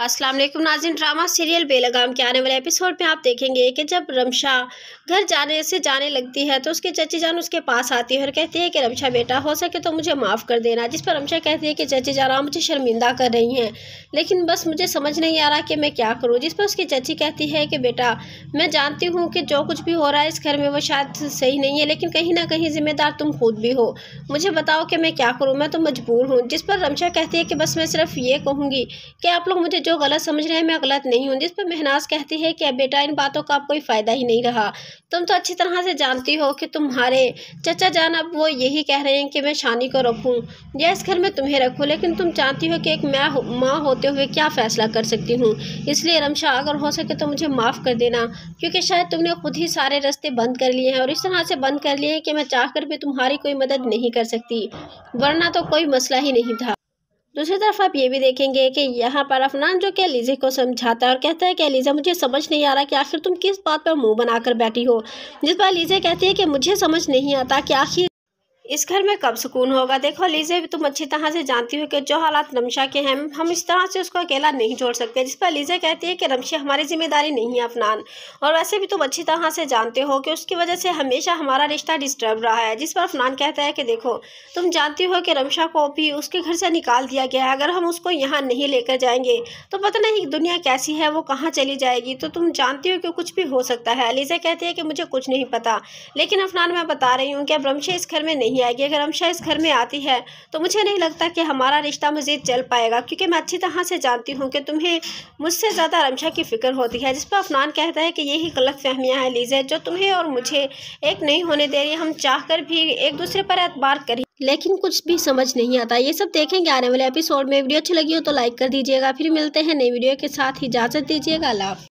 अस्सलाम वालेकुम नाज़रीन। ड्रामा सीरियल बेलगाम के आने वाले एपिसोड में आप देखेंगे कि जब रमशा घर जाने लगती है तो उसकी चची जान उसके पास आती है और कहती है कि रमशा बेटा हो सके तो मुझे माफ़ कर देना। जिस पर रमशा कहती है कि चची जान आप मुझे शर्मिंदा कर रही हैं, लेकिन बस मुझे समझ नहीं आ रहा कि मैं क्या करूँ। जिस पर उसकी चची कहती है कि बेटा मैं जानती हूँ कि जो कुछ भी हो रहा है इस घर में वो शायद सही नहीं है, लेकिन कहीं ना कहीं जिम्मेदार तुम खुद भी हो। मुझे बताओ कि मैं क्या करूँ, मैं तो मजबूर हूँ। जिस पर रमशा कहती है कि बस मैं सिर्फ ये कहूँगी कि आप लोग मुझे जो गलत समझ रहे हैं मैं गलत नहीं हूँ। जिस पर महनाज कहती है कि बेटा इन बातों का अब कोई फ़ायदा ही नहीं रहा। तुम तो अच्छी तरह से जानती हो कि तुम्हारे चचा जान अब वो यही कह रहे हैं कि मैं शानी को रखूँ या इस घर में तुम्हें रखूँ, लेकिन तुम जानती हो कि एक माँ होते हुए क्या फ़ैसला कर सकती हूँ। इसलिए रमशा अगर हो सके तो मुझे माफ़ कर देना, क्योंकि शायद तुमने खुद ही सारे रास्ते बंद कर लिए हैं और इस तरह से बंद कर लिए हैं कि मैं चाहकर भी तुम्हारी कोई मदद नहीं कर सकती, वरना तो कोई मसला ही नहीं था। दूसरी तरफ आप ये भी देखेंगे कि यहाँ पर अफनान जो कि एलिज़ा को समझाता है और कहता है कि एलिज़ा मुझे समझ नहीं आ रहा कि आखिर तुम किस बात पर मुंह बनाकर बैठी हो। जिस पर एलिज़ा कहती है कि मुझे समझ नहीं आता कि आखिर इस घर में कब सुकून होगा। देखो लीजे भी तुम अच्छी तरह से जानती हो कि जो हालात रमशा के हैं हम इस तरह से उसको अकेला नहीं छोड़ सकते। जिस पर लीजे कहती है कि रमशा हमारी जिम्मेदारी नहीं है अफनान, और वैसे भी तुम अच्छी तरह से जानते हो कि उसकी वजह से हमेशा हमारा रिश्ता डिस्टर्ब रहा है। जिस पर अफनान कहता है कि देखो तुम जानती हो कि रमशा को भी उसके घर से निकाल दिया गया है, अगर हम उसको यहाँ नहीं लेकर जाएंगे तो पता नहीं दुनिया कैसी है, वो कहाँ चली जाएगी, तो तुम जानती हो कि कुछ भी हो सकता है। लीजा कहती है कि मुझे कुछ नहीं पता, लेकिन अफनान मैं बता रही हूँ कि अब रमशा इस घर में नहीं आएगी। अगर रमशा इस घर में आती है तो मुझे नहीं लगता कि हमारा रिश्ता मज़ीद चल पाएगा, क्योंकि मैं अच्छी तरह से जानती हूँ कि तुम्हें मुझसे ज़्यादा रमशा की फ़िक्र होती है। जिस पर अफनान कहता है कि यही गलत फहमियाँ हैं लीज़ा जो तुम्हें और मुझे एक नहीं होने दे रही। हम चाहकर भी एक दूसरे पर एतबार करें लेकिन कुछ भी समझ नहीं आता। ये सब देखेंगे आने वाले एपिसोड में। वीडियो अच्छी लगी हो तो लाइक कर दीजिएगा। फिर मिलते हैं नई वीडियो के साथ, इजाज़त दीजिएगा। अल्लाह हाफ़िज़।